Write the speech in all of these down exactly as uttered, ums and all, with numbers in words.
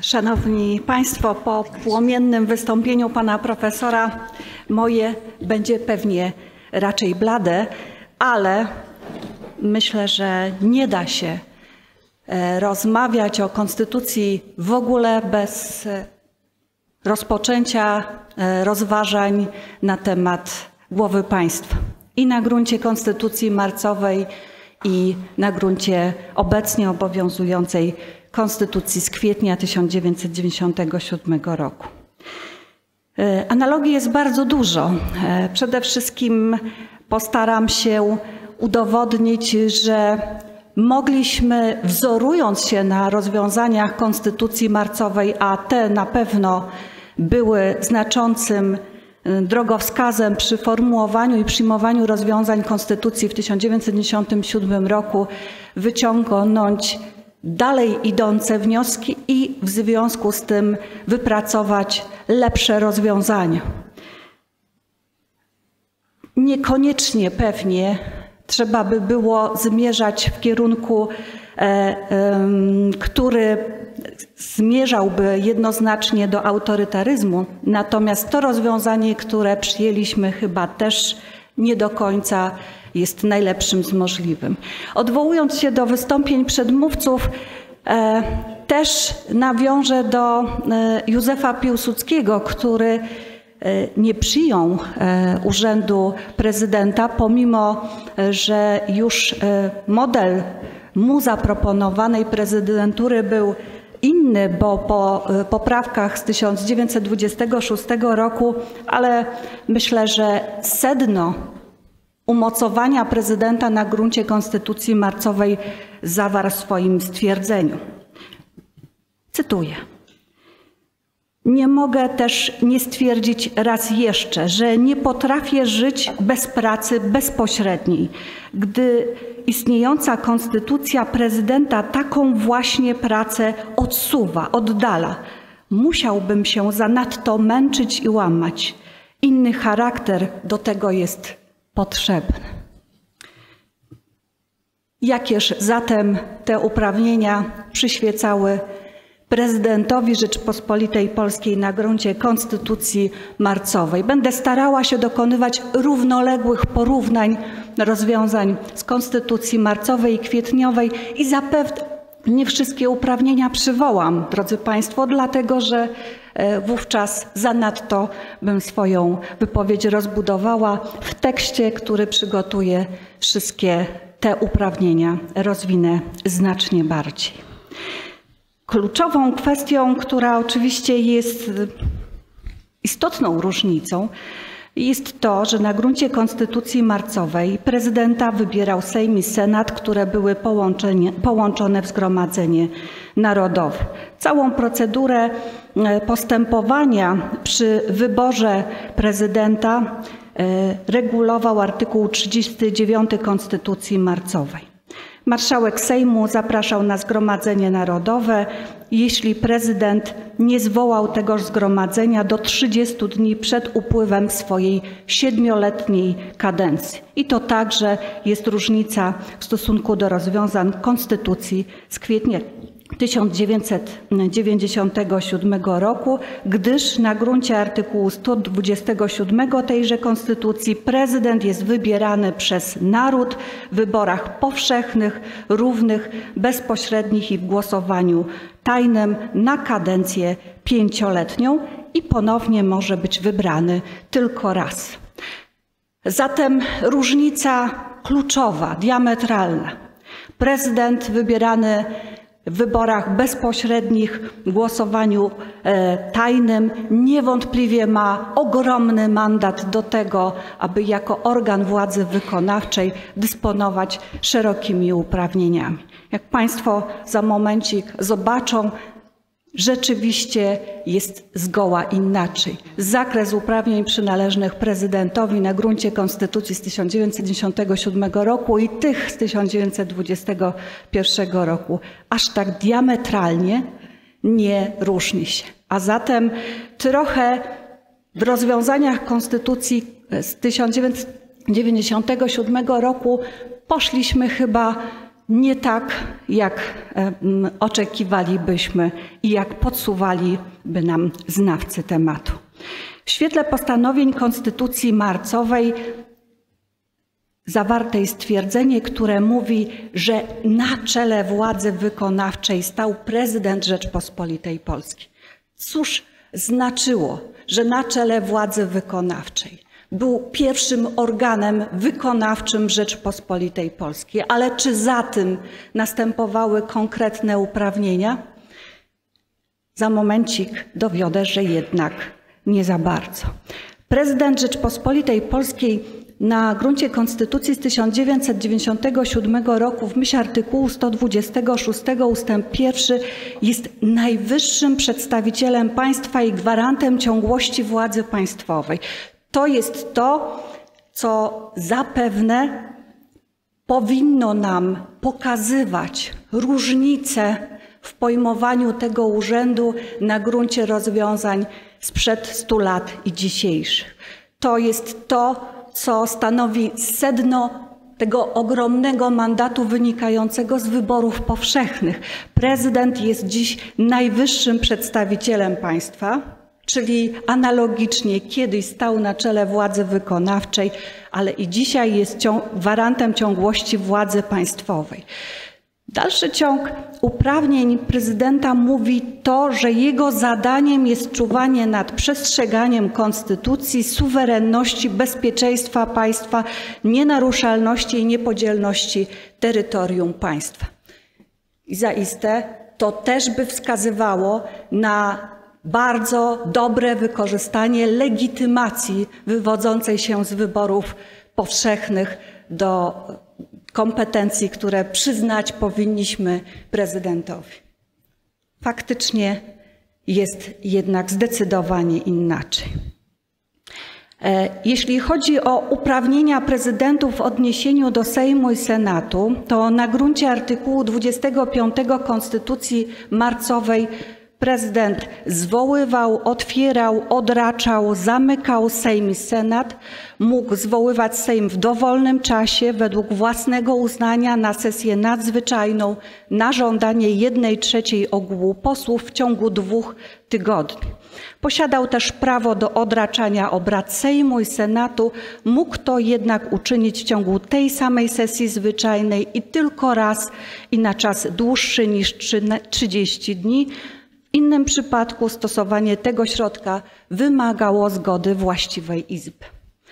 Szanowni Państwo, po płomiennym wystąpieniu pana profesora moje będzie pewnie raczej blade, ale myślę, że nie da się rozmawiać o konstytucji w ogóle bez rozpoczęcia rozważań na temat głowy państwa. I na gruncie konstytucji marcowej, i na gruncie obecnie obowiązującej konstytucji z kwietnia tysiąc dziewięćset dziewięćdziesiątego siódmego roku. Analogii jest bardzo dużo. Przede wszystkim postaram się udowodnić, że mogliśmy, wzorując się na rozwiązaniach konstytucji marcowej, a te na pewno były znaczącym drogowskazem przy formułowaniu i przyjmowaniu rozwiązań konstytucji w tysiąc dziewięćset dziewięćdziesiątym siódmym roku, wyciągnąć dalej idące wnioski i w związku z tym wypracować lepsze rozwiązania. Niekoniecznie pewnie trzeba by było zmierzać w kierunku, e, e, który zmierzałby jednoznacznie do autorytaryzmu, natomiast to rozwiązanie, które przyjęliśmy, chyba też nie do końca jest najlepszym z możliwym. Odwołując się do wystąpień przedmówców, e, też nawiążę do e, Józefa Piłsudskiego, który e, nie przyjął e, urzędu prezydenta, pomimo że już e, model mu zaproponowanej prezydentury był inny, bo po poprawkach z tysiąc dziewięćset dwudziestego szóstego roku, ale myślę, że sedno umocowania prezydenta na gruncie konstytucji marcowej zawarł w swoim stwierdzeniu. Cytuję. Nie mogę też nie stwierdzić raz jeszcze, że nie potrafię żyć bez pracy bezpośredniej, gdy istniejąca konstytucja prezydenta taką właśnie pracę odsuwa, oddala. Musiałbym się zanadto męczyć i łamać. Inny charakter do tego jest potrzebny. Jakież zatem te uprawnienia przyświecały prezydentowi Rzeczypospolitej Polskiej na gruncie konstytucji marcowej? Będę starała się dokonywać równoległych porównań rozwiązań z konstytucji marcowej i kwietniowej i zapewne nie wszystkie uprawnienia przywołam, drodzy Państwo, dlatego że wówczas zanadto bym swoją wypowiedź rozbudowała. W tekście, który przygotuję, wszystkie te uprawnienia rozwinę znacznie bardziej. Kluczową kwestią, która oczywiście jest istotną różnicą, jest to, że na gruncie konstytucji marcowej prezydenta wybierał Sejm i Senat, które były połączone w Zgromadzenie Narodowe. Całą procedurę postępowania przy wyborze prezydenta regulował artykuł trzydziesty dziewiąty konstytucji marcowej. Marszałek Sejmu zapraszał na Zgromadzenie Narodowe, jeśli prezydent nie zwołał tegoż zgromadzenia do trzydziestu dni przed upływem swojej siedmioletniej kadencji. I to także jest różnica w stosunku do rozwiązań konstytucji z kwietnia tysiąc dziewięćset dziewięćdziesiątego siódmego roku, gdyż na gruncie artykułu sto dwudziestego siódmego tejże konstytucji prezydent jest wybierany przez naród w wyborach powszechnych, równych, bezpośrednich i w głosowaniu tajnym na kadencję pięcioletnią i ponownie może być wybrany tylko raz. Zatem różnica kluczowa, diametralna. Prezydent wybierany w wyborach bezpośrednich, w głosowaniu e, tajnym niewątpliwie ma ogromny mandat do tego, aby jako organ władzy wykonawczej dysponować szerokimi uprawnieniami. Jak Państwo za momencik zobaczą, rzeczywiście jest zgoła inaczej. Zakres uprawnień przynależnych prezydentowi na gruncie konstytucji z tysiąc dziewięćset dziewięćdziesiątego siódmego roku i tych z tysiąc dziewięćset dwudziestego pierwszego roku aż tak diametralnie nie różni się. A zatem trochę w rozwiązaniach konstytucji z tysiąc dziewięćset dziewięćdziesiątego siódmego roku poszliśmy chyba nie tak, jak oczekiwalibyśmy i jak podsuwaliby nam znawcy tematu. W świetle postanowień Konstytucji marcowej zawarte jest stwierdzenie, które mówi, że na czele władzy wykonawczej stał prezydent Rzeczpospolitej Polskiej. Cóż znaczyło, że na czele władzy wykonawczej był pierwszym organem wykonawczym Rzeczpospolitej Polskiej, ale czy za tym następowały konkretne uprawnienia? Za momencik dowiodę, że jednak nie za bardzo. Prezydent Rzeczpospolitej Polskiej na gruncie Konstytucji z tysiąc dziewięćset dziewięćdziesiątego siódmego roku w myśl artykułu sto dwudziestego szóstego ustęp pierwszy jest najwyższym przedstawicielem państwa i gwarantem ciągłości władzy państwowej. To jest to, co zapewne powinno nam pokazywać różnice w pojmowaniu tego urzędu na gruncie rozwiązań sprzed stu lat i dzisiejszych. To jest to, co stanowi sedno tego ogromnego mandatu wynikającego z wyborów powszechnych. Prezydent jest dziś najwyższym przedstawicielem państwa, czyli analogicznie kiedyś stał na czele władzy wykonawczej, ale i dzisiaj jest gwarantem ciągłości władzy państwowej. Dalszy ciąg uprawnień prezydenta mówi to, że jego zadaniem jest czuwanie nad przestrzeganiem konstytucji, suwerenności, bezpieczeństwa państwa, nienaruszalności i niepodzielności terytorium państwa. I zaiste to też by wskazywało na bardzo dobre wykorzystanie legitymacji wywodzącej się z wyborów powszechnych do kompetencji, które przyznać powinniśmy prezydentowi. Faktycznie jest jednak zdecydowanie inaczej. Jeśli chodzi o uprawnienia prezydentów w odniesieniu do Sejmu i Senatu, to na gruncie artykułu dwudziestego piątego Konstytucji marcowej prezydent zwoływał, otwierał, odraczał, zamykał Sejm i Senat, mógł zwoływać Sejm w dowolnym czasie według własnego uznania na sesję nadzwyczajną na żądanie jednej trzeciej ogółu posłów w ciągu dwóch tygodni. Posiadał też prawo do odraczania obrad Sejmu i Senatu, mógł to jednak uczynić w ciągu tej samej sesji zwyczajnej i tylko raz i na czas dłuższy niż trzydzieści dni. W innym przypadku stosowanie tego środka wymagało zgody właściwej izby.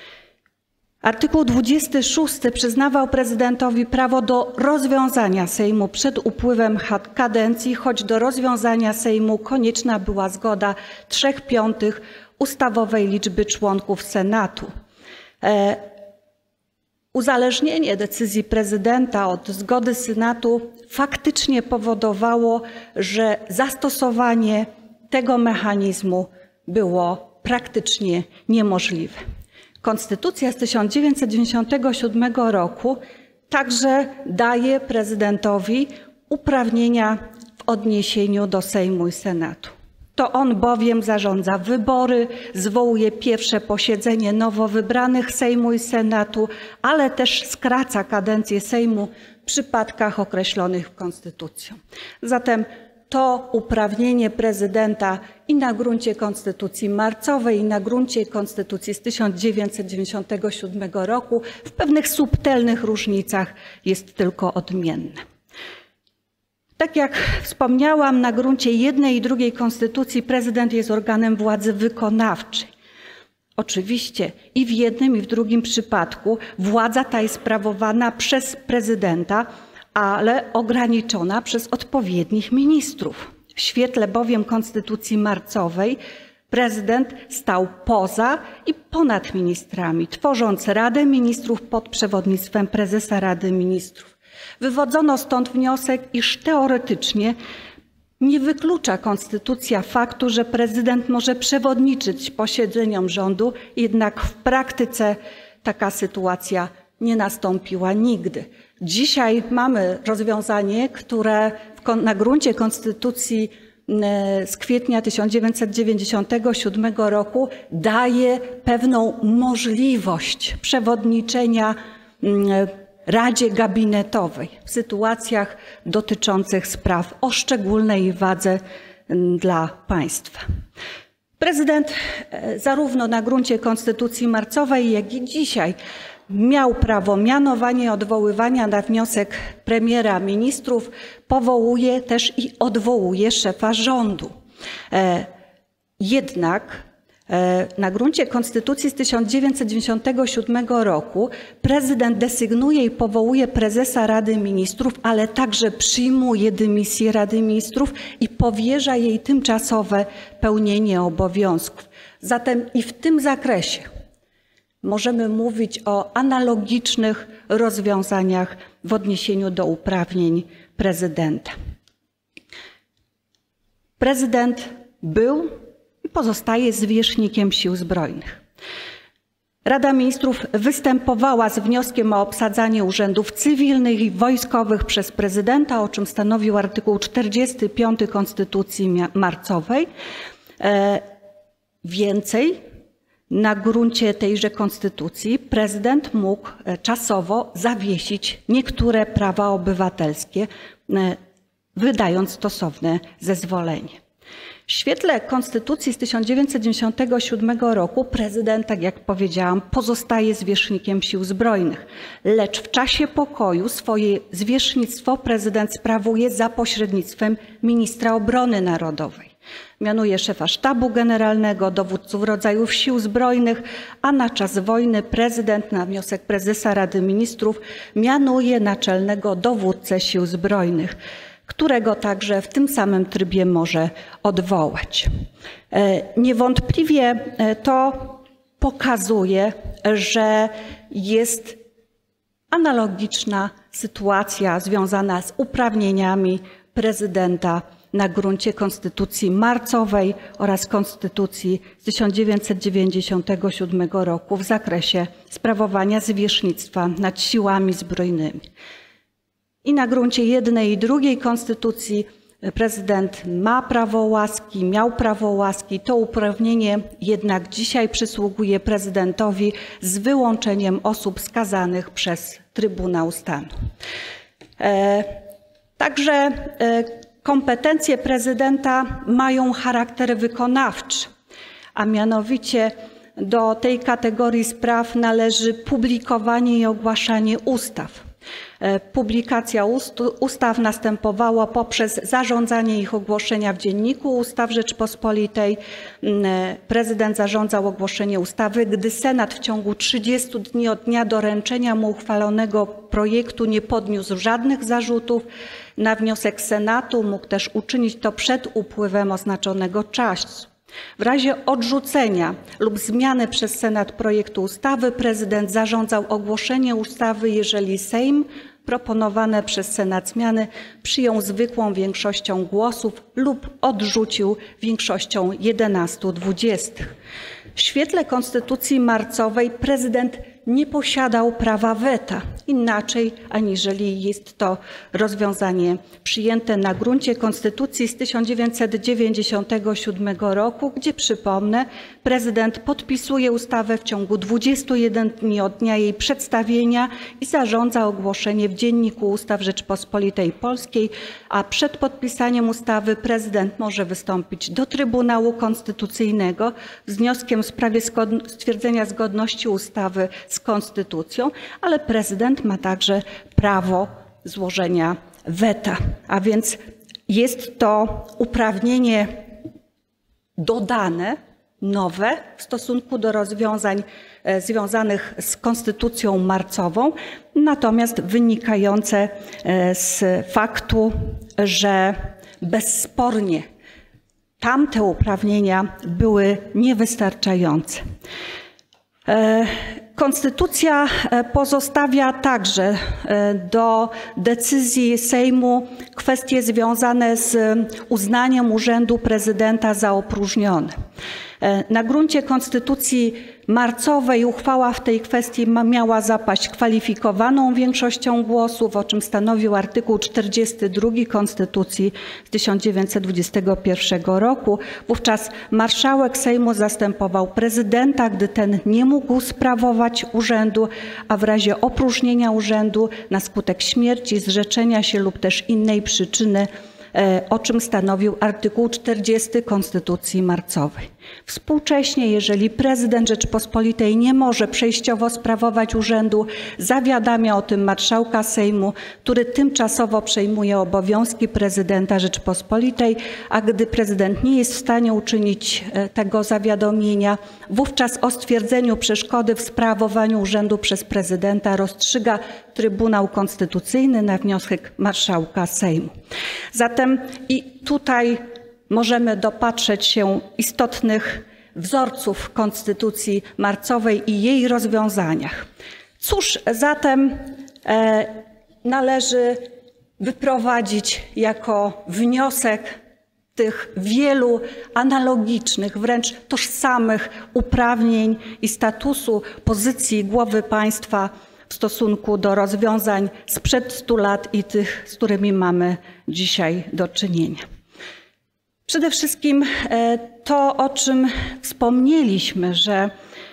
Artykuł dwudziesty szósty przyznawał prezydentowi prawo do rozwiązania Sejmu przed upływem kadencji, choć do rozwiązania Sejmu konieczna była zgoda trzech piątych ustawowej liczby członków Senatu. E, Uzależnienie decyzji prezydenta od zgody Senatu faktycznie powodowało, że zastosowanie tego mechanizmu było praktycznie niemożliwe. Konstytucja z tysiąc dziewięćset dziewięćdziesiątego siódmego roku także daje prezydentowi uprawnienia w odniesieniu do Sejmu i Senatu. To on bowiem zarządza wybory, zwołuje pierwsze posiedzenie nowo wybranych Sejmu i Senatu, ale też skraca kadencję Sejmu w przypadkach określonych Konstytucją. Zatem to uprawnienie prezydenta i na gruncie Konstytucji marcowej, i na gruncie Konstytucji z tysiąc dziewięćset dziewięćdziesiątego siódmego roku w pewnych subtelnych różnicach jest tylko odmienne. Tak jak wspomniałam, na gruncie jednej i drugiej konstytucji prezydent jest organem władzy wykonawczej. Oczywiście i w jednym, i w drugim przypadku władza ta jest sprawowana przez prezydenta, ale ograniczona przez odpowiednich ministrów. W świetle bowiem konstytucji marcowej prezydent stał poza i ponad ministrami, tworząc Radę Ministrów pod przewodnictwem prezesa Rady Ministrów. Wywodzono stąd wniosek, iż teoretycznie nie wyklucza konstytucja faktu, że prezydent może przewodniczyć posiedzeniom rządu, jednak w praktyce taka sytuacja nie nastąpiła nigdy. Dzisiaj mamy rozwiązanie, które na gruncie konstytucji z kwietnia tysiąc dziewięćset dziewięćdziesiątego siódmego roku daje pewną możliwość przewodniczenia Radzie Gabinetowej w sytuacjach dotyczących spraw o szczególnej wadze dla państwa. Prezydent zarówno na gruncie Konstytucji marcowej, jak i dzisiaj miał prawo mianowania i odwoływania na wniosek premiera ministrów, powołuje też i odwołuje szefa rządu. Jednak na gruncie Konstytucji z tysiąc dziewięćset dziewięćdziesiątego siódmego roku prezydent desygnuje i powołuje prezesa Rady Ministrów, ale także przyjmuje dymisję Rady Ministrów i powierza jej tymczasowe pełnienie obowiązków. Zatem i w tym zakresie możemy mówić o analogicznych rozwiązaniach w odniesieniu do uprawnień prezydenta. Prezydent był i pozostaje zwierzchnikiem Sił Zbrojnych. Rada Ministrów występowała z wnioskiem o obsadzanie urzędów cywilnych i wojskowych przez prezydenta, o czym stanowił artykuł czterdziesty piąty Konstytucji marcowej. Więcej, na gruncie tejże konstytucji prezydent mógł czasowo zawiesić niektóre prawa obywatelskie, wydając stosowne zezwolenie. W świetle Konstytucji z tysiąc dziewięćset dziewięćdziesiątego siódmego roku prezydent, tak jak powiedziałam, pozostaje zwierzchnikiem Sił Zbrojnych, lecz w czasie pokoju swoje zwierzchnictwo prezydent sprawuje za pośrednictwem ministra obrony narodowej. Mianuje szefa sztabu generalnego, dowódców rodzajów Sił Zbrojnych, a na czas wojny prezydent na wniosek prezesa Rady Ministrów mianuje naczelnego dowódcę Sił Zbrojnych, którego także w tym samym trybie może odwołać. Niewątpliwie to pokazuje, że jest analogiczna sytuacja związana z uprawnieniami prezydenta na gruncie Konstytucji marcowej oraz Konstytucji z tysiąc dziewięćset dziewięćdziesiątego siódmego roku w zakresie sprawowania zwierzchnictwa nad siłami zbrojnymi. I na gruncie jednej i drugiej konstytucji prezydent ma prawo łaski, miał prawo łaski. To uprawnienie jednak dzisiaj przysługuje prezydentowi z wyłączeniem osób skazanych przez Trybunał Stanu. Także kompetencje prezydenta mają charakter wykonawczy, a mianowicie do tej kategorii spraw należy publikowanie i ogłaszanie ustaw. Publikacja ustaw następowała poprzez zarządzanie ich ogłoszenia w Dzienniku Ustaw Rzeczpospolitej. Prezydent zarządzał ogłoszenie ustawy, gdy Senat w ciągu trzydziestu dni od dnia doręczenia mu uchwalonego projektu nie podniósł żadnych zarzutów. Na wniosek Senatu mógł też uczynić to przed upływem oznaczonego czasu. W razie odrzucenia lub zmiany przez Senat projektu ustawy prezydent zarządzał ogłoszenie ustawy, jeżeli Sejm proponowane przez Senat zmiany przyjął zwykłą większością głosów lub odrzucił większością jedenastu dwudziestych. W świetle Konstytucji marcowej prezydent nie posiadał prawa weta, inaczej aniżeli jest to rozwiązanie przyjęte na gruncie Konstytucji z tysiąc dziewięćset dziewięćdziesiątego siódmego roku, gdzie, przypomnę, prezydent podpisuje ustawę w ciągu dwudziestu jeden dni od dnia jej przedstawienia i zarządza ogłoszenie w Dzienniku Ustaw Rzeczpospolitej Polskiej, a przed podpisaniem ustawy prezydent może wystąpić do Trybunału Konstytucyjnego z wnioskiem w sprawie stwierdzenia zgodności ustawy z Konstytucją, ale prezydent ma także prawo złożenia weta, a więc jest to uprawnienie dodane, nowe w stosunku do rozwiązań związanych z Konstytucją marcową, natomiast wynikające z faktu, że bezspornie tamte uprawnienia były niewystarczające. Konstytucja pozostawia także do decyzji Sejmu kwestie związane z uznaniem urzędu prezydenta za opróżniony. Na gruncie konstytucji marcowej uchwała w tej kwestii miała zapaść kwalifikowaną większością głosów, o czym stanowił artykuł czterdziesty drugi Konstytucji z tysiąc dziewięćset dwudziestego pierwszego roku. Wówczas marszałek Sejmu zastępował prezydenta, gdy ten nie mógł sprawować urzędu, a w razie opróżnienia urzędu na skutek śmierci, zrzeczenia się lub też innej przyczyny, o czym stanowił artykuł czterdziesty Konstytucji marcowej. Współcześnie, jeżeli prezydent Rzeczypospolitej nie może przejściowo sprawować urzędu, zawiadamia o tym marszałka Sejmu, który tymczasowo przejmuje obowiązki prezydenta Rzeczypospolitej, a gdy prezydent nie jest w stanie uczynić tego zawiadomienia, wówczas o stwierdzeniu przeszkody w sprawowaniu urzędu przez prezydenta rozstrzyga Trybunał Konstytucyjny na wniosek marszałka Sejmu. Zatem i tutaj możemy dopatrzeć się istotnych wzorców Konstytucji marcowej i jej rozwiązaniach. Cóż zatem e, należy wyprowadzić jako wniosek tych wielu analogicznych, wręcz tożsamych uprawnień i statusu pozycji głowy państwa w stosunku do rozwiązań sprzed stu lat i tych, z którymi mamy dzisiaj do czynienia. Przede wszystkim to, o czym wspomnieliśmy, że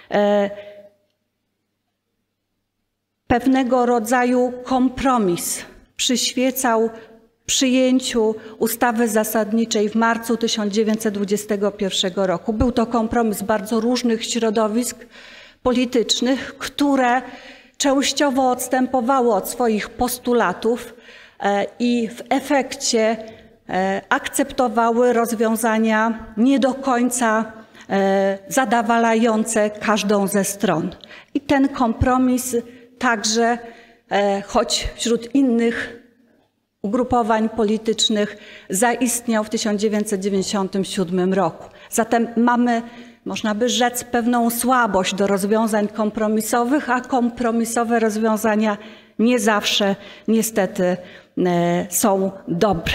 pewnego rodzaju kompromis przyświecał przyjęciu ustawy zasadniczej w marcu tysiąc dziewięćset dwudziestego pierwszego roku. Był to kompromis bardzo różnych środowisk politycznych, które częściowo odstępowały od swoich postulatów i w efekcie akceptowały rozwiązania nie do końca zadowalające każdą ze stron. I ten kompromis także, choć wśród innych ugrupowań politycznych, zaistniał w tysiąc dziewięćset dziewięćdziesiątym siódmym roku. Zatem mamy, można by rzec, pewną słabość do rozwiązań kompromisowych, a kompromisowe rozwiązania nie zawsze niestety są dobre.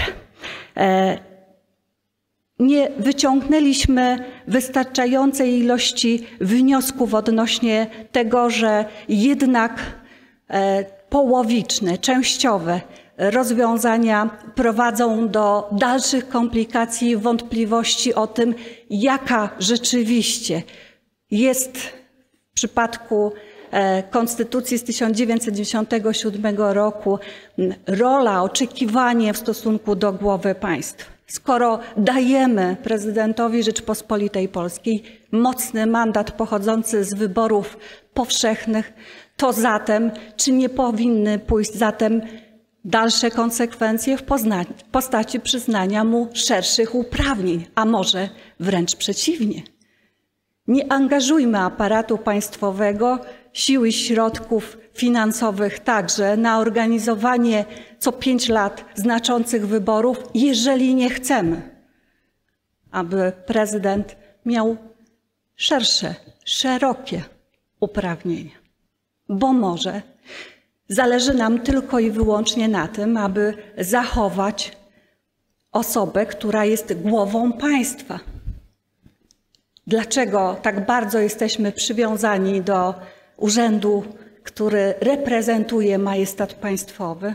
Nie wyciągnęliśmy wystarczającej ilości wniosków odnośnie tego, że jednak połowiczne, częściowe rozwiązania prowadzą do dalszych komplikacji i wątpliwości o tym, jaka rzeczywiście jest w przypadku Konstytucji z tysiąc dziewięćset dziewięćdziesiątego siódmego roku rola, oczekiwanie w stosunku do głowy państwa. Skoro dajemy prezydentowi Rzeczypospolitej Polskiej mocny mandat pochodzący z wyborów powszechnych, to zatem czy nie powinny pójść zatem dalsze konsekwencje w postaci przyznania mu szerszych uprawnień, a może wręcz przeciwnie? Nie angażujmy aparatu państwowego, sił i środków finansowych także na organizowanie co pięć lat znaczących wyborów, jeżeli nie chcemy, aby prezydent miał szersze, szerokie uprawnienia. Bo może zależy nam tylko i wyłącznie na tym, aby zachować osobę, która jest głową państwa. Dlaczego tak bardzo jesteśmy przywiązani do urzędu, który reprezentuje majestat państwowy?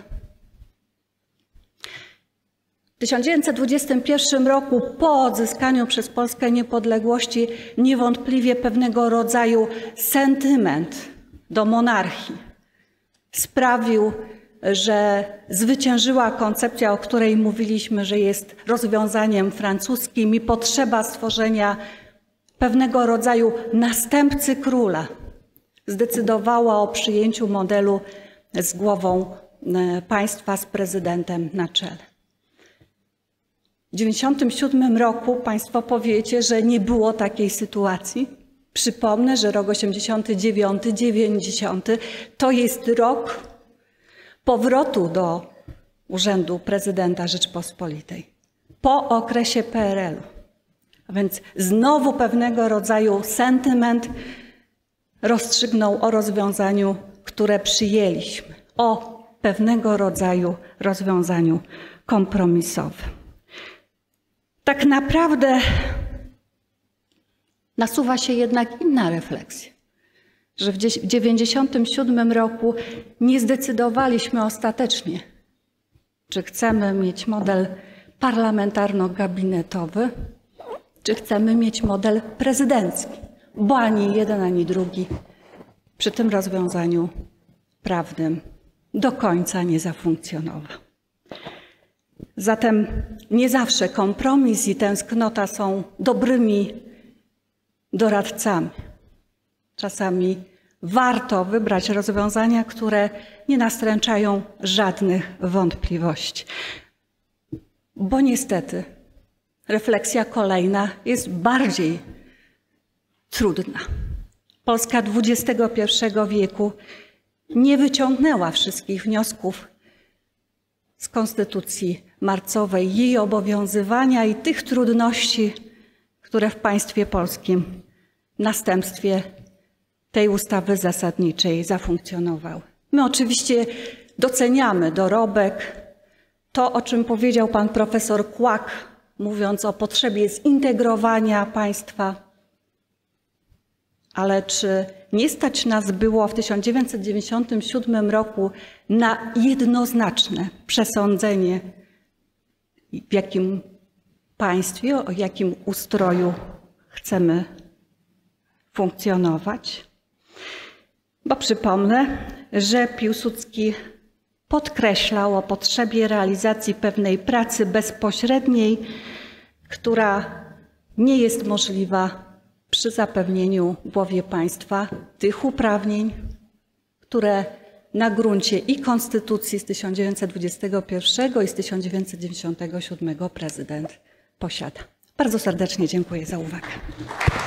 W tysiąc dziewięćset dwudziestym pierwszym roku, po odzyskaniu przez Polskę niepodległości, niewątpliwie pewnego rodzaju sentyment do monarchii sprawił, że zwyciężyła koncepcja, o której mówiliśmy, że jest rozwiązaniem francuskim i potrzeba stworzenia pewnego rodzaju następcy króla zdecydowała o przyjęciu modelu z głową państwa, z prezydentem na czele. W dziewięćdziesiątym siódmym roku państwo powiecie, że nie było takiej sytuacji. Przypomnę, że rok osiemdziesiąty dziewiąty dziewięćdziesiąty to jest rok powrotu do urzędu prezydenta Rzeczypospolitej po okresie P R L-u. A więc znowu pewnego rodzaju sentyment rozstrzygnął o rozwiązaniu, które przyjęliśmy, o pewnego rodzaju rozwiązaniu kompromisowym. Tak naprawdę nasuwa się jednak inna refleksja, że w dziewięćdziesiątym siódmym roku nie zdecydowaliśmy ostatecznie, czy chcemy mieć model parlamentarno-gabinetowy, czy chcemy mieć model prezydencki, bo ani jeden, ani drugi przy tym rozwiązaniu prawnym do końca nie zafunkcjonował. Zatem nie zawsze kompromis i tęsknota są dobrymi doradcami. Czasami warto wybrać rozwiązania, które nie nastręczają żadnych wątpliwości. Bo niestety refleksja kolejna jest bardziej trudna. Polska dwudziestego pierwszego wieku nie wyciągnęła wszystkich wniosków z konstytucji marcowej, jej obowiązywania i tych trudności, które w państwie polskim w następstwie tej ustawy zasadniczej zafunkcjonowały. My oczywiście doceniamy dorobek, to, o czym powiedział pan profesor Kłak, mówiąc o potrzebie zintegrowania państwa. Ale czy nie stać nas było w tysiąc dziewięćset dziewięćdziesiątym siódmym roku na jednoznaczne przesądzenie, w jakim państwie, o jakim ustroju chcemy funkcjonować? Bo przypomnę, że Piłsudski podkreślał o potrzebie realizacji pewnej pracy bezpośredniej, która nie jest możliwa przy zapewnieniu głowie państwa tych uprawnień, które na gruncie i Konstytucji z tysiąc dziewięćset dwudziestego pierwszego i z tysiąc dziewięćset dziewięćdziesiątego siódmego prezydent posiada. Bardzo serdecznie dziękuję za uwagę.